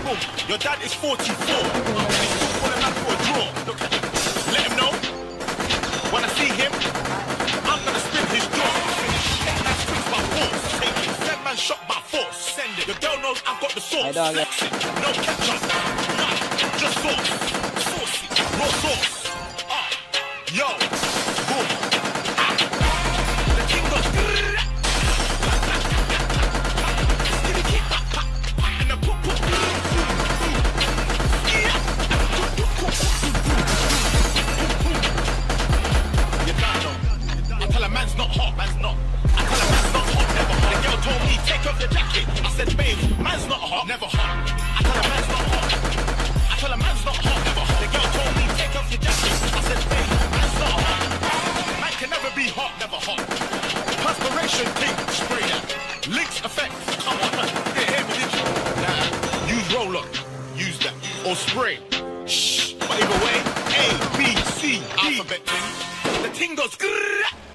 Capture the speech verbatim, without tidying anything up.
boom. Your dad is forty-four. He's still calling out for a draw. Look at him. Let him know. When I see him, I'm gonna spin his jaw. Take that strings by force. Take it. Send man shot by force. Send it. The girl knows I've got the sauce. Flex it. No ketchup. None. Just sauce. Saucy. Raw sauce. Ah. Yo. Boom. Ah. The king goes. And the poop poop. I tell a man's not hot, man's not. I tell a man's not hot, never hot. The girl told me, take off your jacket. I said, babe, man's not hot, never hot. I tell a man's not hot. I tell a man's not hot, never hot. The girl told me, take off your jacket. I said, babe, man's not hot. Man can never be hot, never hot. Perspiration, king, spray that. Links effect, come on. You hear me, did you? Nah, use roll-up, use that. Or spray. Shh, but either way, A, B, C, alphabet thing. The thing goes skrra.